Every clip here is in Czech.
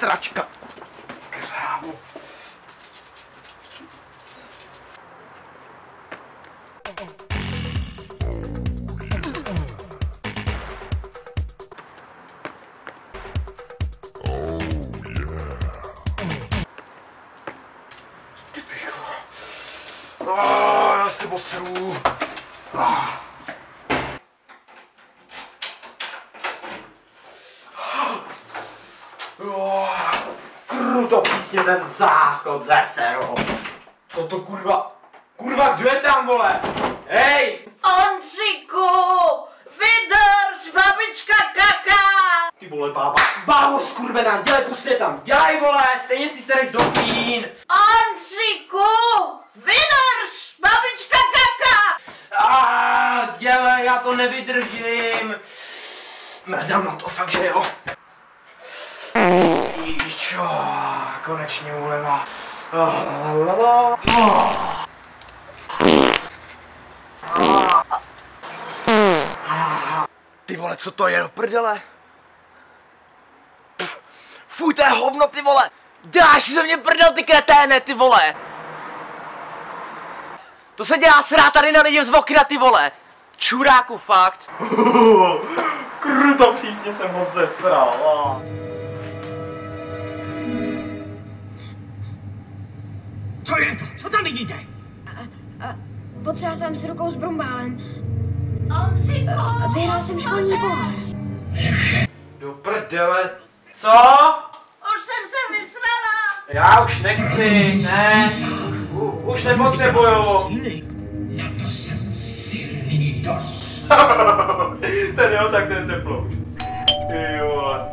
sračka. Krávo. Já se posru. Kruto písně ten záchod ze seru. Co to kurva? Kurva, kdo je tam, vole? Hej! Ondříku! Vydrž, babička kaká! Ty vole, bába. Bábo skurvená, dělej pusně tam. Dělej, vole, stejně si sereš do pín. Ondříku! Vydrž, babička kaká! Dělej, já to nevydržím. Mrdám na to, fakt, že jo. Jíčo, konečně uleva. Ty vole, co to je do prdele? Fuj, to je hovno, ty vole! Dáš ze mě prdel, ty kreténe, ty vole! To se dělá srát tady na lidi z okna, ty vole! Čuráku, fakt! Kruto přísně jsem ho zesral. Co je to? Co tam vidíte? Potřeba jsem s rukou s brumbálem. Ondříku! Vyhrál jsem školní pohár. Do prdele, co? Už jsem se vysrala! Já už nechci, ne, už nepotřebuju. Na to jsem silný dost. Ten jo, tak ten teplo. Ty vole.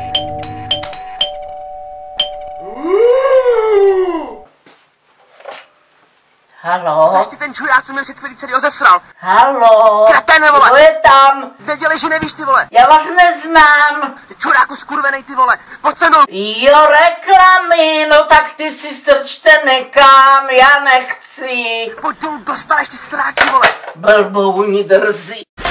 Halo? Ještě ten čurák, co mě před chvílí celý odesral. Halo? Kretene, vole! Kdo je tam? Věděli, že nevíš, ty vole! Já vás neznám. Ty čuráku skurvenej, ty vole! Pojď se mnou! Jo, reklamy, no tak ty si strčte nekam, já nechci. Pojď dolů, dostaneš ty sráči, vole! Blbouni drzí.